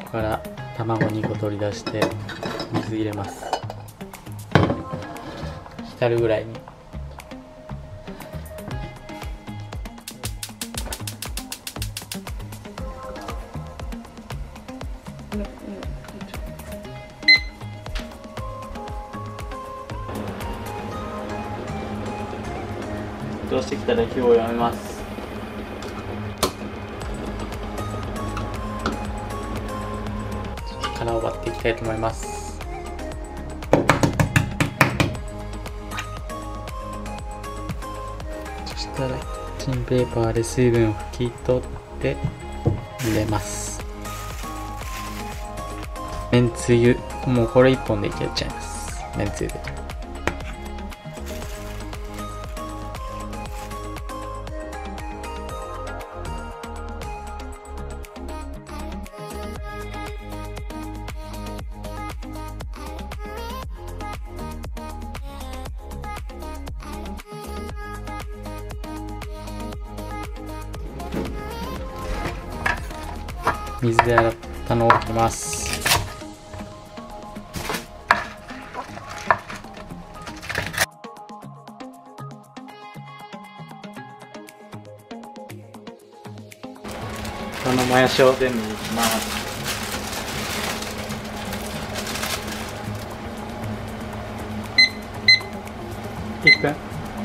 こから卵2個取り出して水入れます。浸るぐらいに。沸騰してきたら火をやめます。殻を割っていきたいと思います。そしたらキッチンペーパーで水分を拭き取って入れます。めんつゆ、もうこれ1本でいけちゃいます。めんつゆで。水で洗ったのを置きます。このもやしを全部いきます。1分。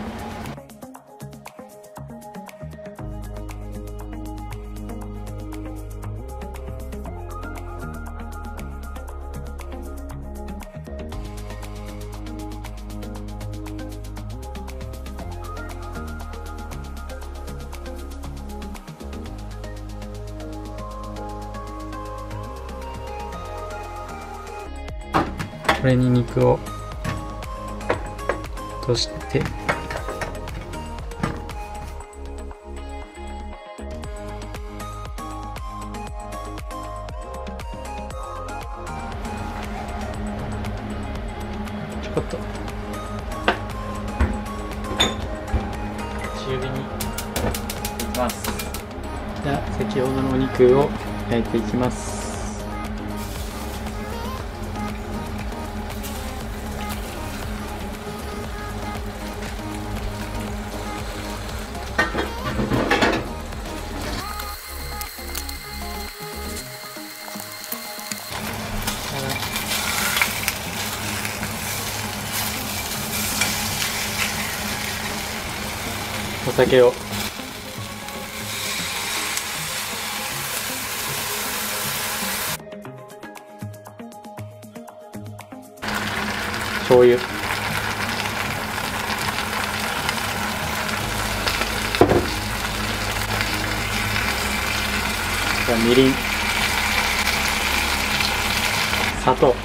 これに肉を落としてちょこっと中火にいきます。じゃあ先ほどのお肉を焼いていきます。お酒を醤油みりん砂糖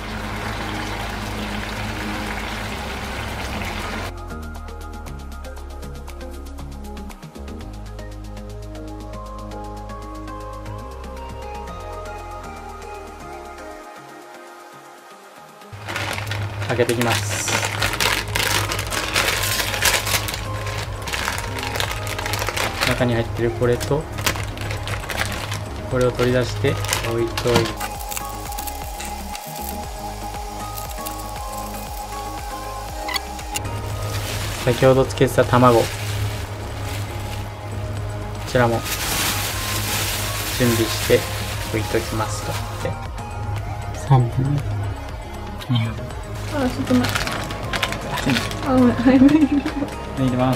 開けていきます。中に入ってるこれとこれを取り出して置いといて、先ほどつけてた卵、こちらも準備して置いときますと。で3分2分。 あ、ちょっと待って。あ、ごめん、早めに入れます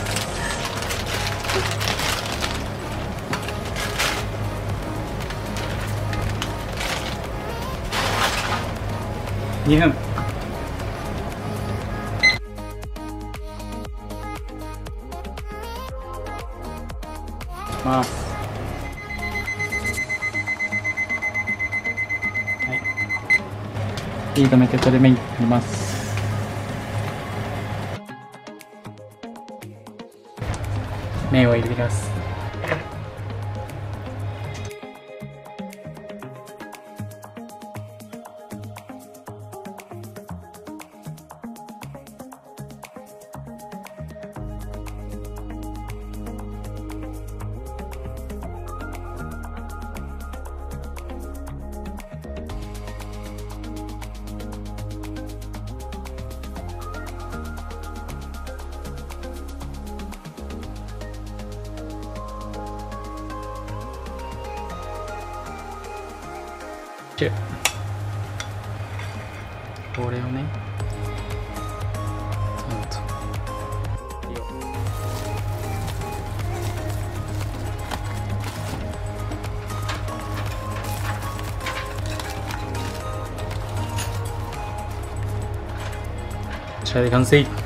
。2分。ます。はい。火止めてこれで麺に入れます。麺を入れます。 OK。これをね、ちゃんと。こちらで完成。